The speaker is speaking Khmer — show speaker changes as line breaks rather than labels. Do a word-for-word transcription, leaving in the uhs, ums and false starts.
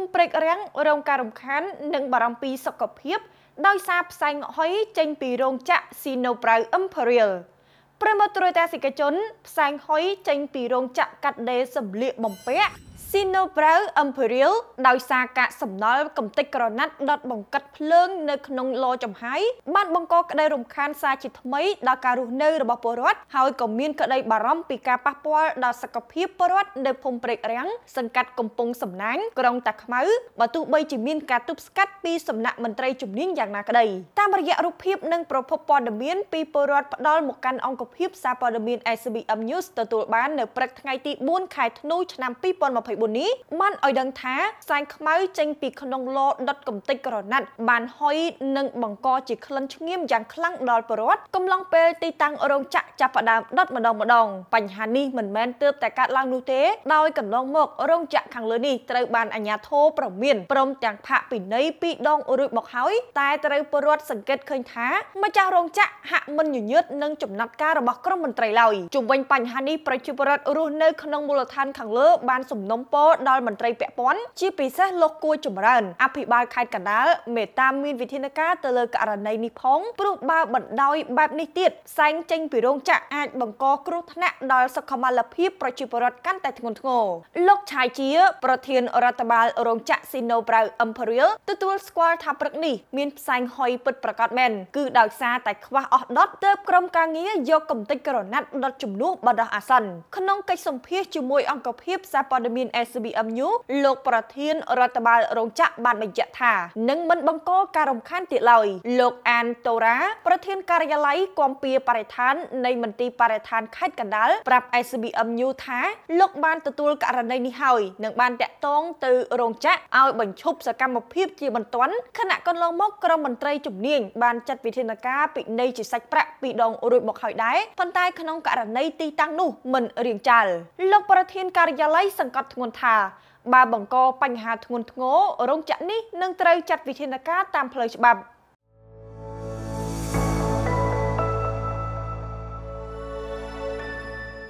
ព្រែករាំងរងការរំខាននិងបារម្ភពីសុខភាពដោយសារផ្សែងហុយចេញពីរោងចក្រ Sinoprau Imperial ប្រមត្រួយតាសិកជនផ្សែងហុយចេញពីរោងចក្រកាត់ដេរសម្លៀកបំពាក់ Sinoprau Imperial ដោយសារកាកសំណល់កំទេចក្រណាត់ដុតបង្កាត់ភ្លើងនៅក្នុងឡចំហាយបានបង្កក្តីរំខានសារជាថ្មីដល់ការរស់នៅរបស់ពលរដ្ឋហើយក៏មានក្តីបារម្ភពីការប៉ះពាល់ដល់សុខភាពពលរដ្ឋនៅភូមិព្រែករាំងសង្កាត់កំពង់សំណាងក្រុងតាខ្មៅបើទោះបីជាមានការទប់ស្កាត់ពីសំណាក់មន្ត្រីជំនាញយ៉ាងណាក្តីតាមរយៈរូបភាពនិងប្រភពព័ត៌មានពីពលរដ្ឋផ្ដល់មកកាន់អង្គភាពសារព័ត៌មាន S B M News ទទួលបាននៅព្រឹកថ្ងៃទីបួនខែធ្នូឆ្នាំពីរពាន់ម្ភៃបួននេះបានឲ្យដឹងថាផ្សែងខ្មៅចេញពីក្នុងឡដុតកំទេចក្រណាត់បានហុយនិងបង្កជាក្លិនឆ្ងៀមយ៉ាងខ្លាំងដល់ពលរដ្ឋកំឡុងពេលទីតាំងរោងចក្រចាប់ផ្ដើមដុតម្ដងម្ដងបញ្ហានេះមិនមែនទើបតែកើតឡើងនោះទេដោយកន្លងមករោងចក្រខាងលើនេះត្រូវបានអាជ្ញាធរប្រមានព្រមទាំងផាកពិន័យពីរដងរួចមកហើយតែត្រូវពលរដ្ឋសង្កេតឃើញថាម្ចាស់រោងចក្រហាក់មិនញញើតនឹងចំណាត់ការរបស់ក្រុមមន្ត្រីឡើយជុំវិញបញ្ហានេះប្រជាពលរដ្ឋរស់នៅក្នុងមូលដ្ឋានខាងលើបានសំណូមពរដល់មន្ត្រីពាក់ព័ន្ធជាពិសេសលោកគួរចម្រើនអភិបាលខេត្តកណ្ដាលមេត្តាមានវិធានការទៅលើករណីនេះផងព្រោះបើបណ្ដោយបែបនេះទៀតផ្សែងចេញពីរោងចក្រអាចបង្កគ្រោះថ្នាក់ដល់សុខុមាលភាពប្រជាពលរដ្ឋកាន់តែធ្ងន់ធ្ងរលោកឆាយជាប្រធានរដ្ឋបាលរោងចក្រ Sinoprau Imperial ទទួលស្គាល់ថាព្រឹកនេះមានផ្សែងហុយពិតប្រាកដមែនគឺដោយសារតែខ្វះអស់ដុតទើបក្រុមការងារយកកំទេចក្រណាត់ដុតជំនួសបណ្ដោះអាសន្នក្នុងកិច្ចសម្ភាសជាមួយអង្គភាពសារព័ត៌មាន S B M News លោកប្រធានរដ្ឋបាលរោងចក្របានបញ្ជាក់ថានឹងមិនបង្កការរំខានទៀតឡើយលោកអានតូរ៉ាប្រធានការិយាល័យគាំពៀបរិស្ថាននៃមន្ទីរបរិស្ថានខេត្តកណ្ដាលប្រាប់ S B M News ថាលោកបានទទួលករណីនេះហើយនិងបានតាក់ទងទៅរោងចក្រឲ្យបញ្ឈប់សកម្មភាពជាបន្ទាន់ខណៈកន្លងមកក្រុមមន្ត្រីជំនាញបានចាត់វិធានការពិន័យជាសាច់ប្រាក់ពីរដងរួចមកហើយដែរប៉ុន្តែក្នុងករណីទីតាំងនោះមិនរៀងចាល់លោកប្រធានការិយាល័យសង្កត់ធ្ងន់ថាបើបង្កបញ្ហាធ្ងន់ធ្ងររោងចក្រនេះនឹងត្រូវចាត់វិធានការតាមផ្លូវច្បាប់